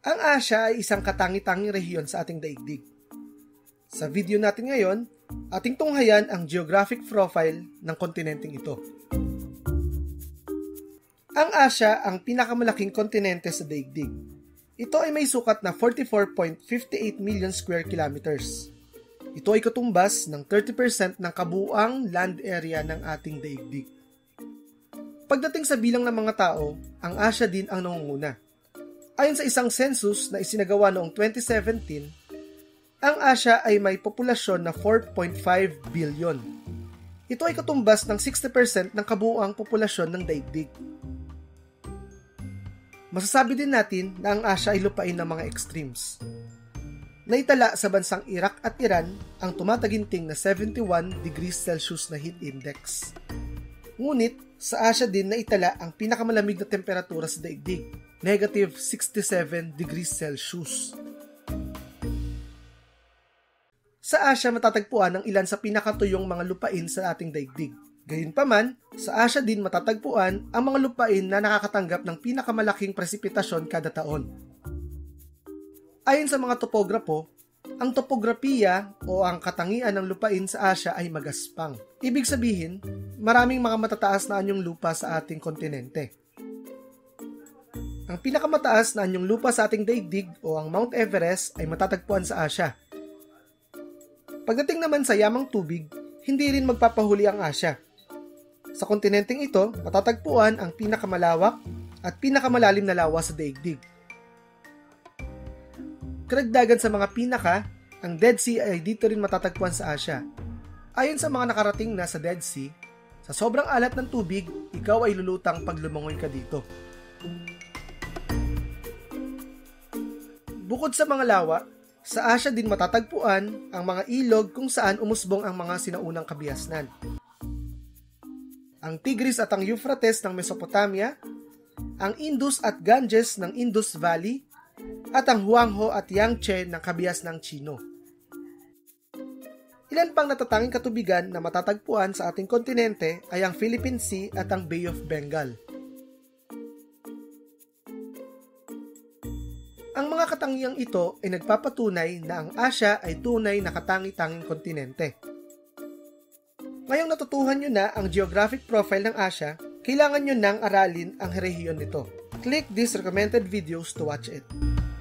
Ang Asya ay isang katangi-tanging rehiyon sa ating daigdig. Sa video natin ngayon, ating tunghayan ang geographic profile ng kontinenteng ito. Ang Asya ang pinakamalaking kontinente sa daigdig. Ito ay may sukat na 44.58 million square kilometers. Ito ay katumbas ng 30% ng kabuuang land area ng ating daigdig. Pagdating sa bilang ng mga tao, ang Asya din ang nangunguna. Ayon sa isang census na isinagawa noong 2017, ang Asya ay may populasyon na 4.5 billion. Ito ay katumbas ng 60% ng kabuuang populasyon ng daigdig. Masasabi din natin na ang Asya ay lupain ng mga extremes. Naitala sa bansang Iraq at Iran ang tumataginting na 71 degrees Celsius na heat index. Ngunit, sa Asya din naitala ang pinakamalamig na temperatura sa daigdig, negative 67 degrees Celsius. Sa Asya matatagpuan ang ilan sa pinakatuyong mga lupain sa ating daigdig. Gayunpaman, sa Asya din matatagpuan ang mga lupain na nakakatanggap ng pinakamalaking presipitasyon kada taon. Ayon sa mga topograpo, ang topografiya o ang katangian ng lupain sa Asya ay magaspang. Ibig sabihin, maraming mga matataas na anyong lupa sa ating kontinente. Ang pinakamataas na anyong lupa sa ating daigdig o ang Mount Everest ay matatagpuan sa Asya. Pagdating naman sa yamang tubig, hindi rin magpapahuli ang Asya. Sa kontinenteng ito, matatagpuan ang pinakamalawak at pinakamalalim na lawa sa daigdig. Karagdagan sa mga pinaka, ang Dead Sea ay dito rin matatagpuan sa Asya. Ayon sa mga nakarating na sa Dead Sea, sa sobrang alat ng tubig, ikaw ay lulutang pag lumangoy ka dito. Bukod sa mga lawa, sa Asya din matatagpuan ang mga ilog kung saan umusbong ang mga sinaunang kabihasnan. Ang Tigris at ang Euphrates ng Mesopotamia, ang Indus at Ganges ng Indus Valley, at ang Huanghe at Yangtze ng kabihasnang Chino. Ilan pang natatanging katubigan na matatagpuan sa ating kontinente ay ang Philippine Sea at ang Bay of Bengal. Ang mga katangiang ito ay nagpapatunay na ang Asya ay tunay na katangi-tanging kontinente. Ngayong natutuhan nyo na ang geographic profile ng Asya, kailangan nyo nang aralin ang rehiyon nito. Click these recommended videos to watch it.